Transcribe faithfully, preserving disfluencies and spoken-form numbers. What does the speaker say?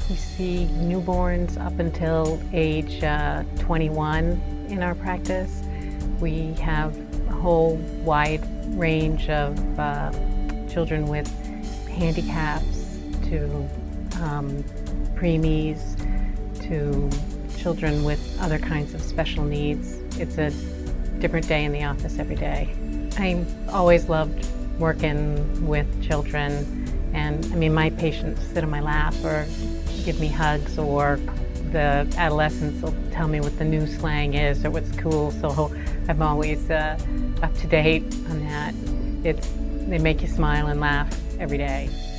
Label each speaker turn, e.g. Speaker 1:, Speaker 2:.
Speaker 1: We see newborns up until age uh, twenty-one in our practice. We have a whole wide range of uh, children with handicaps to um, preemies to children with other kinds of special needs. It's a different day in the office every day. I always loved working with children, and I mean my patients sit on my lap or give me hugs, or the adolescents will tell me what the new slang is or what's cool, so I'm always uh, up to date on that. It's, they make you smile and laugh every day.